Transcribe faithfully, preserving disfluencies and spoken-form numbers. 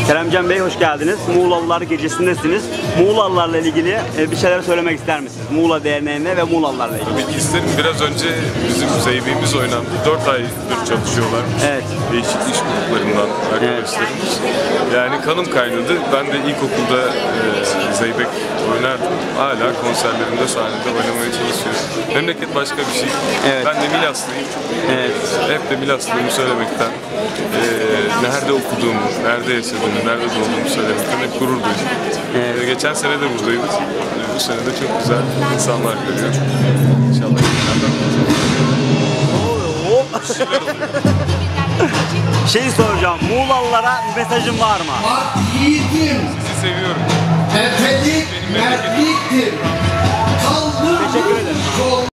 Keremcan Bey hoş geldiniz. Muğlalılar Gecesi'ndesiniz. Muğlalılarla ilgili bir şeyler söylemek ister misiniz? Muğla Derneği'ne ve Muğlalılarla ilgili. Tabii ki isterim. Biraz önce bizim Zeybe'miz oynandı. dört aydır çalışıyorlar. Evet. Değişik iş gruplarından arkadaşlarımız. Evet. Yani kanım kaynadı. Ben de ilkokulda e, Zeybek oynardım. Hala konserlerimde, sahnede oynamaya çalışıyorum. Memleket başka bir şey. Evet. Ben de Milaslıyım. Evet. Hep de Milaslıyım söylemekten. E, nerede okuduğumu, nerede yaşadığımı, nerede doğduğumu söylemekten hep gurur duydum. Evet. E, geçen sene de buradaydık. E, bu sene de çok güzel insanlar görüyor. İnşallah yeniden Şey soracağım, Muğlalılara mesajın var mı? Ak yiğidim. Sizi seviyorum. Efedik mertliktir. Kaldır Teşekkür ederim. yol